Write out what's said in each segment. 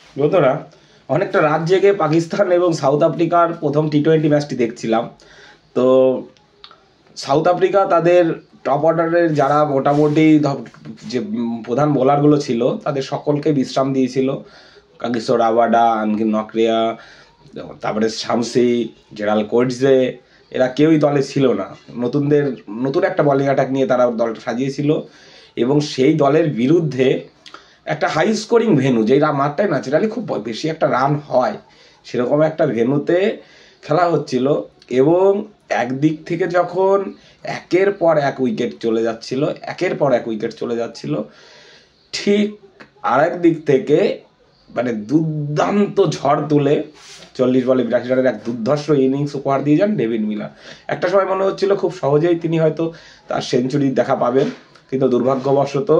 বন্ধুরা, অনেকটা রাত জেগে পাকিস্তান এবং সাউথ আফ্রিকার প্রথম টি-20 ম্যাচটি দেখছিলাম। তো সাউথ আফ্রিকা তাদের টপ অর্ডারের যারা মোটামুটি যে প্রধান বোলারগুলো ছিল তাদের সকলকে বিশ্রাম দিয়েছিল। কাগিসো রাবাডা, আনগিল নকরিয়া, তারপরে শামসি, জেরাল কোয়েটজে, এরা কেউই দলে ছিল না। নতুন একটা বলিং অ্যাটাক নিয়ে তারা দলটা সাজিয়েছিল এবং সেই দলের বিরুদ্ধে একটা হাই স্কোরিং ভেন্যু, যেই মাঠটায় ন্যাচারালি খুব বেশি একটা রান হয়, সেরকম একটা ভেন্যুতে খেলা হচ্ছিল। এবং একদিক থেকে যখন একের পর এক উইকেট চলে যাচ্ছিল, ঠিক আরেক দিক থেকে মানে দুর্দান্ত ঝড় তুলে 40 বলে 82 রানের এক দুর্ধর্ষ ইনিংস উপহার দিয়ে যান ডেভিড মিলার। একটা সময় মনে হচ্ছিল খুব সহজেই তিনি হয়তো তার সেঞ্চুরি দেখা পাবেন, কিন্তু দুর্ভাগ্যবশত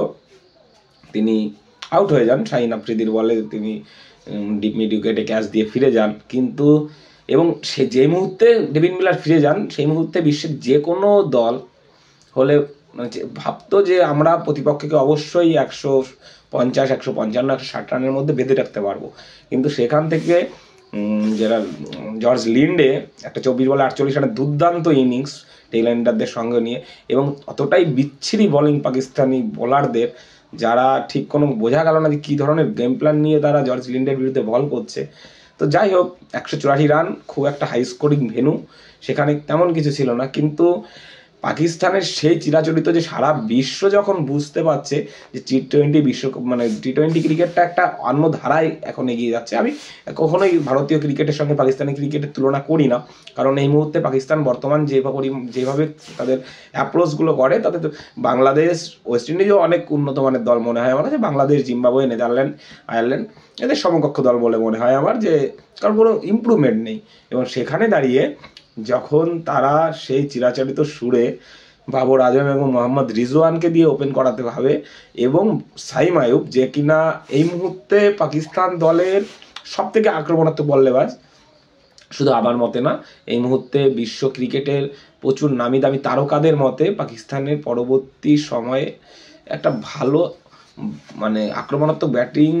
তিনি আউট হয়ে যান। শাহিন আফ্রিদির বলে তিনি ডিপ মিড উইকেটে ক্যাচ দিয়ে ফিরে যান। কিন্তু এবং সে যে মুহূর্তে ডেভিড মিলার ফিরে যান, সেই মুহূর্তে বিশ্বের যে কোনো দল হলে ভাবতো যে আমরা প্রতিপক্ষকে অবশ্যই 150, 155, 160 রানের মধ্যে বেঁধে রাখতে পারবো। কিন্তু সেখান থেকে যারা জর্জ লিন্ডে একটা 24 বলে 48 রানের দুর্দান্ত ইনিংস টেইল্যান্ডারদের সঙ্গে নিয়ে, এবং অতটাই বিচ্ছিরি বোলিং পাকিস্তানি বোলারদের, যারা ঠিক কোনো বোঝা গেল না যে কী ধরনের গেম প্ল্যান নিয়ে তারা জর্জ লিন্ডের বিরুদ্ধে বল করছে। তো যাই হোক, 184 রান, খুব একটা হাই স্কোরিং ভেন্যু, সেখানে তেমন কিছু ছিল না। কিন্তু পাকিস্তানের সেই চিরাচরিত যে সারা বিশ্ব যখন বুঝতে পারছে যে টি-20 বিশ্বকাপ মানে টি-20 ক্রিকেটটা একটা অন্য ধারায় এখন এগিয়ে যাচ্ছে। আমি কখনোই ভারতীয় ক্রিকেটের সঙ্গে পাকিস্তানি ক্রিকেটের তুলনা করি না, কারণ এই মুহূর্তে পাকিস্তান বর্তমান যেভাবে তাদের অ্যাপ্রোচগুলো করে, তাতে তো বাংলাদেশ, ওয়েস্ট ইন্ডিজও অনেক উন্নত মানের দল মনে হয় আমার, যে বাংলাদেশ, জিম্বাবুয়ে, নেদারল্যান্ড, আয়ারল্যান্ড এদের সমকক্ষ দল বলে মনে হয় আমার, যে কারণ কোনো ইমপ্রুভমেন্ট নেই। এবং সেখানে দাঁড়িয়ে যখন তারা সেই চিরাচরিত সুরে বাবর আজম এবং মোহাম্মদ রিজওয়ানকে দিয়ে ওপেন করাতে ভাবে, এবং সাইম আইয়ুব, যে কিনা এই মুহূর্তে পাকিস্তান দলের সব থেকে আক্রমণাত্মক বল্লেবাজ, শুধু আমার মতে না, এই মুহূর্তে বিশ্ব ক্রিকেটের প্রচুর নামি দামি তারকাদের মতে পাকিস্তানের পরবর্তী সময়ে একটা ভালো মানে আক্রমণাত্মক ব্যাটিং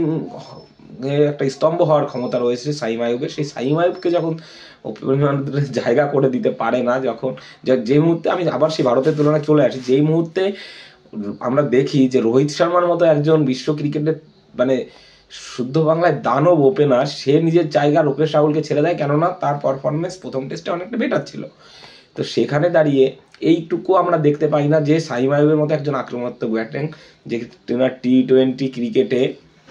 একটা স্তম্ভ হওয়ার ক্ষমতা রয়েছে সাইম আইয়ুবের। সেই সাইম আইয়ুবকে যখন জায়গা করে দিতে পারে না, যখন যে মুহূর্তে, আমি আবার সেই ভারতের তুলনায় চলে আসি, যেই মুহূর্তে আমরা দেখি যে রোহিত শর্মার মতো একজন বিশ্ব ক্রিকেটের মানে শুদ্ধ বাংলায় দানব ওপেনার, সে নিজের জায়গা লোকেশ রাহুলকে ছেড়ে দেয়, কেননা তার পারফরমেন্স প্রথম টেস্টে অনেকটা বেটার ছিল। তো সেখানে দাঁড়িয়ে এইটুকু আমরা দেখতে পাই না যে সাইম আইয়ুবের মতো একজন আক্রমণাত্মক ব্যাটিং, যে টি-20 ক্রিকেটে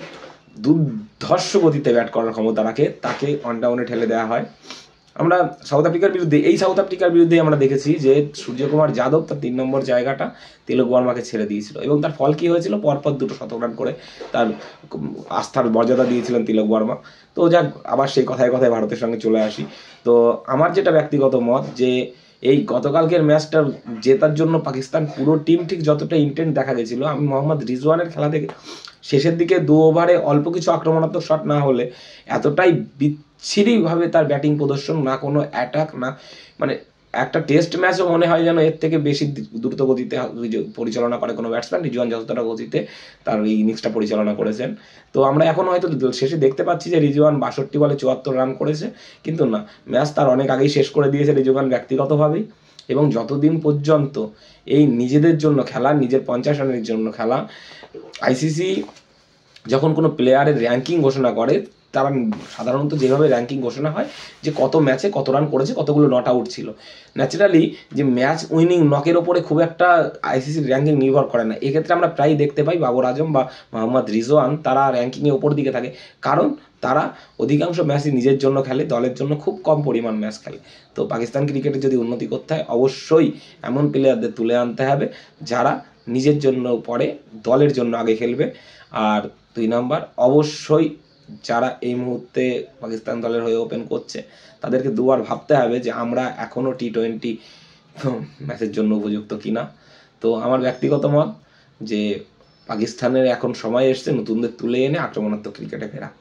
দুর্ধর্ষ গতিতে ব্যাট করার ক্ষমতা রাখে, তাকে অন ডাউনে ঠেলে দেওয়া হয়। আমরা সাউথ আফ্রিকার বিরুদ্ধে আমরা দেখেছি যে সূর্যকুমার যাদব তার 3 নম্বর জায়গাটা তিলক বর্মাকে ছেড়ে দিয়েছিল, এবং তার ফল কী হয়েছিল, পরপর 2 শতক রান করে তার আস্থার মর্যাদা দিয়েছিলেন তিলক বর্মা। তো যাক, আবার সেই কথায় কথায় ভারতের সঙ্গে চলে আসি। তো আমার যেটা ব্যক্তিগত মত, যে এই গতকালকের ম্যাচটা জেতার জন্য পাকিস্তান পুরো টিম ঠিক যতটা ইন্টেন্ট দেখা গেছিলো, আমি মোহাম্মদ রিজওয়ানের খেলা থেকে শেষের দিকে 2 ওভারে অল্প কিছু আক্রমণাত্মক শট না হলে এতটাই বিচ্ছিরিভাবে তার ব্যাটিং প্রদর্শন, না কোনো অ্যাটাক, না মানে একটা টেস্ট ম্যাচও মনে হয় যেন এর থেকে বেশি দ্রুত গতিতে পরিচালনা করে কোনো ব্যাটসম্যান, রিজওয়ান যতটা গতিতে তার এই ইনিংসটা পরিচালনা করেছেন। তো আমরা এখন হয়তো শেষে দেখতে পাচ্ছি যে রিজওয়ান 62 বলে 74 রান করেছে, কিন্তু না, ম্যাচ তার অনেক আগেই শেষ করে দিয়েছে রিজওয়ান ব্যক্তিগতভাবেই। এবং যতদিন পর্যন্ত এই নিজেদের জন্য খেলা, নিজের 50 রানের জন্য খেলা, আইসিসি যখন কোনো প্লেয়ারের র্যাঙ্কিং ঘোষণা করে, তারা সাধারণত যেভাবে র্যাঙ্কিং ঘোষণা হয় যে কত ম্যাচে কত রান করেছে, কতগুলো নট আউট ছিল, ন্যাচারালি যে ম্যাচ উইনিং নকের ওপরে খুব একটা আইসিসির র্যাঙ্কিং নির্ভর করে না। এক্ষেত্রে আমরা প্রায়ই দেখতে পাই বাবর আজম বা মোহাম্মদ রিজওয়ান তারা র্যাঙ্কিংয়ে ওপর দিকে থাকে, কারণ তারা অধিকাংশ ম্যাচই নিজের জন্য খেলে, দলের জন্য খুব কম পরিমাণ ম্যাচ খেলে। তো পাকিস্তান ক্রিকেটে যদি উন্নতি করতে হয়, অবশ্যই এমন প্লেয়ারদের তুলে আনতে হবে যারা নিজের জন্য পরে দলের জন্য আগে খেলবে। আর 2 নম্বর, অবশ্যই যারা এই মুহূর্তে পাকিস্তান দলের হয়ে ওপেন করছে, তাদেরকে দুবার ভাবতে হবে যে আমরা এখনও টি-20 ম্যাচের জন্য উপযুক্ত কিনা। তো আমার ব্যক্তিগত মত যে পাকিস্তানের এখন সময় এসছে নতুনদের তুলে এনে আক্রমণাত্মক ক্রিকেটে ফেরা।